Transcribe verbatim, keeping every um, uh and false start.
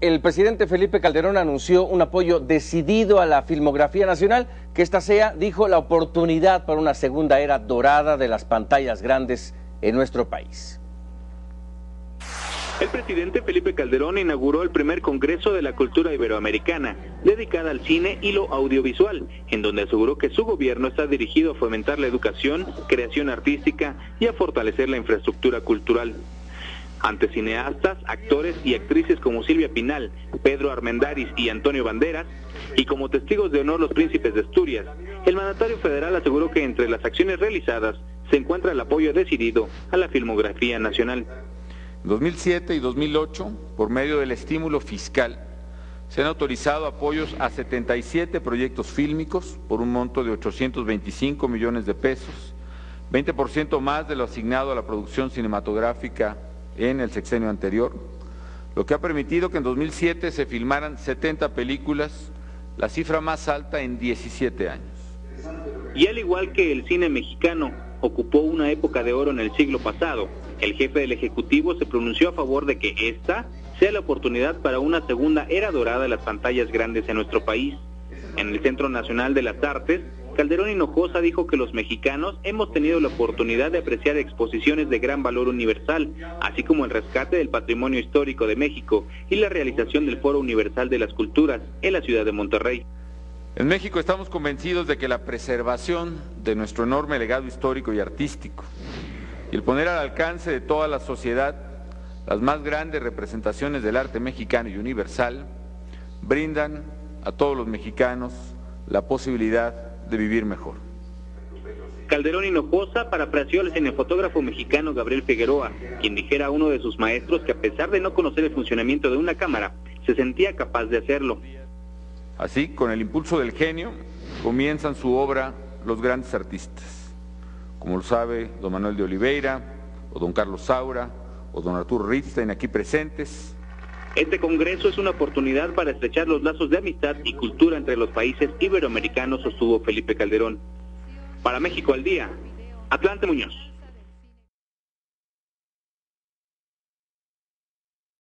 El presidente Felipe Calderón anunció un apoyo decidido a la filmografía nacional, que esta sea, dijo, la oportunidad para una segunda era dorada de las pantallas grandes en nuestro país. El presidente Felipe Calderón inauguró el primer Congreso de la Cultura Iberoamericana, dedicada al cine y lo audiovisual, en donde aseguró que su gobierno está dirigido a fomentar la educación, creación artística y a fortalecer la infraestructura cultural. Ante cineastas, actores y actrices como Silvia Pinal, Pedro Armendáriz y Antonio Banderas, y como testigos de honor los príncipes de Asturias, el mandatario federal aseguró que entre las acciones realizadas se encuentra el apoyo decidido a la filmografía nacional. En dos mil siete y dos mil ocho, por medio del estímulo fiscal, se han autorizado apoyos a setenta y siete proyectos fílmicos por un monto de ochocientos veinticinco millones de pesos, veinte por ciento más de lo asignado a la producción cinematográfica en el sexenio anterior, lo que ha permitido que en dos mil siete se filmaran setenta películas, la cifra más alta en diecisiete años. Y al igual que el cine mexicano ocupó una época de oro en el siglo pasado, el jefe del Ejecutivo se pronunció a favor de que esta sea la oportunidad para una segunda era dorada de las pantallas grandes en nuestro país. En el Centro Nacional de las Artes, Calderón Hinojosa dijo que los mexicanos hemos tenido la oportunidad de apreciar exposiciones de gran valor universal, así como el rescate del patrimonio histórico de México y la realización del Foro Universal de las Culturas en la ciudad de Monterrey. En México estamos convencidos de que la preservación de nuestro enorme legado histórico y artístico y el poner al alcance de toda la sociedad las más grandes representaciones del arte mexicano y universal brindan a todos los mexicanos la posibilidad de vivir mejor. Calderón Hinojosa parafraseó al cinefotógrafo mexicano Gabriel Figueroa, quien dijera a uno de sus maestros que a pesar de no conocer el funcionamiento de una cámara, se sentía capaz de hacerlo. Así, con el impulso del genio, comienzan su obra los grandes artistas, como lo sabe don Manuel de Oliveira, o don Carlos Saura, o don Arturo Ripstein, aquí presentes. Este congreso es una oportunidad para estrechar los lazos de amistad y cultura entre los países iberoamericanos, sostuvo Felipe Calderón. Para México al Día, Atlante Muñoz.